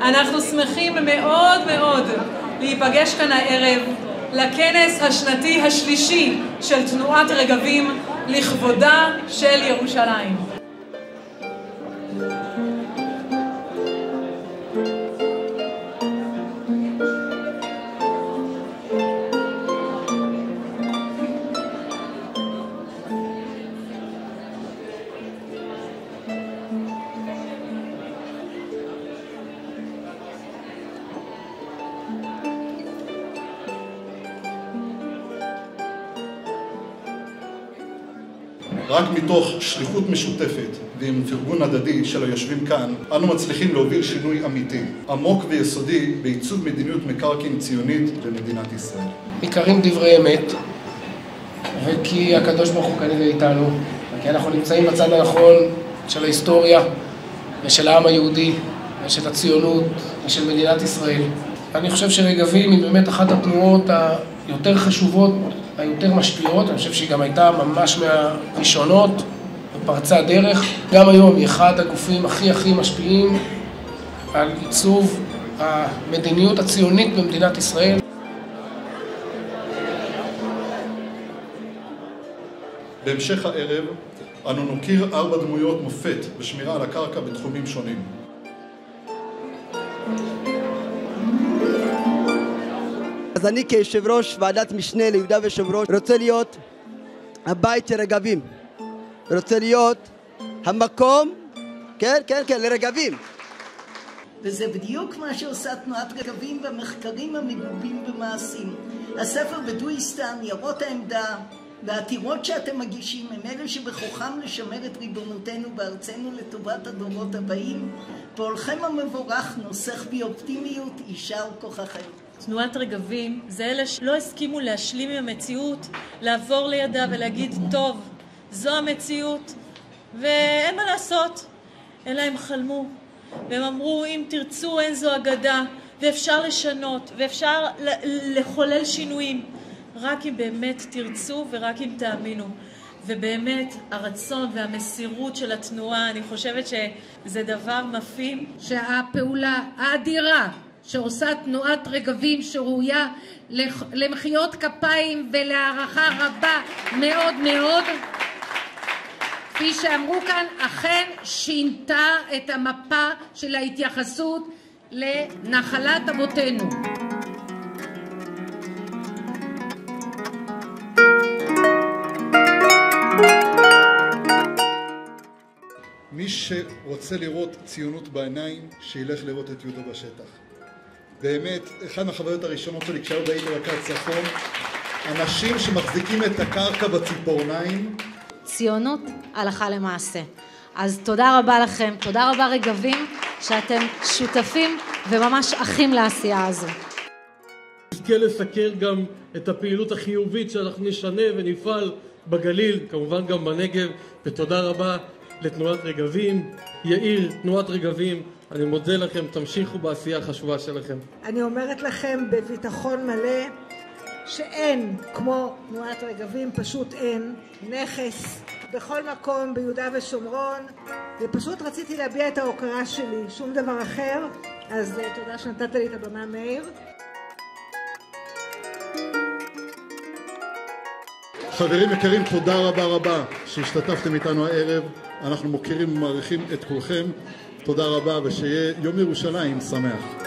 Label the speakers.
Speaker 1: אנחנו שמחים מאוד מאוד להיפגש כאן הערב לכנס השנתי השלישי של תנועת רגבים לכבודה של ירושלים.
Speaker 2: רק מתוך שליחות משותפת ועם פרגון הדדי של היושבים כאן, אנו מצליחים להוביל שינוי אמיתי, עמוק ויסודי בעיצוב מדיניות מקרקעין ציונית למדינת ישראל.
Speaker 3: ניכרים דברי אמת, וכי הקדוש ברוך הוא כנראה איתנו, וכי אנחנו נמצאים בצד הנכון של ההיסטוריה ושל העם היהודי ושל הציונות ושל מדינת ישראל. אני חושב שרגבים היא באמת אחת התנועות היותר חשובות, היותר משפיעות. אני חושב שהיא גם הייתה ממש מהראשונות ופרצה דרך. גם היום היא אחד הגופים הכי משפיעים על עיצוב המדיניות הציונית במדינת ישראל.
Speaker 2: בהמשך הערב אנו נוקיר 4 דמויות מופת בשמירה על הקרקע בתחומים שונים.
Speaker 4: אז אני כיושב ראש ועדת משנה ליהודה ושומרון רוצה להיות הבית של רגבים, רוצה להיות המקום, כן, לרגבים.
Speaker 5: וזה בדיוק מה שעושה תנועת רגבים במחקרים המגובים במעשים. הספר בדואיסטן, ניירות העמדה והעתירות שאתם מגישים הם אלה שבכוחם לשמר את ריבונותנו בארצנו לטובת הדורות הבאים. פועלכם המבורך נוסך באופטימיות, יישר כוחכם.
Speaker 1: תנועת רגבים זה אלה שלא הסכימו להשלים עם המציאות, לעבור לידה ולהגיד טוב, זו המציאות ואין מה לעשות, אלא הם חלמו והם אמרו אם תרצו אין זו אגדה ואפשר לשנות ואפשר לחולל שינויים רק אם באמת תרצו ורק אם תאמינו. ובאמת הרצון והמסירות של התנועה, אני חושבת שזה דבר מפעים.
Speaker 6: שהפעולה האדירה שעושה תנועת רגבים שראויה למחיאות כפיים ולהערכה רבה מאוד מאוד, כפי שאמרו כאן, אכן שינתה את המפה של ההתייחסות לנחלת אבותינו.
Speaker 2: מי שרוצה לראות ציונות בעיניים, שילך לראות את יהודה בשטח. באמת, אחת מהחוויות הראשונות שלי כשהייתי ברכת צפון, אנשים שמחזיקים את הקרקע בציפורניים.
Speaker 7: ציונות הלכה למעשה. אז תודה רבה לכם, תודה רבה רגבים, שאתם שותפים וממש אחים לעשייה הזו.
Speaker 8: נזכה לסקר גם את הפעילות החיובית שאנחנו נשנה ונפעל בגליל, כמובן גם בנגב, ותודה רבה לתנועת רגבים. יאיר, תנועת רגבים, אני מודה לכם, תמשיכו בעשייה החשובה שלכם.
Speaker 9: אני אומרת לכם בביטחון מלא שאין כמו תנועת רגבים, פשוט אין, נכס בכל מקום ביהודה ושומרון, ופשוט רציתי להביע את ההוקרה שלי, שום דבר אחר. אז תודה שנתת לי את הבמה, מאיר.
Speaker 2: חברים יקרים, תודה רבה שהשתתפתם איתנו הערב. אנחנו מוקירים ומעריכים את כולכם. תודה רבה ושיהיה יום ירושלים שמח.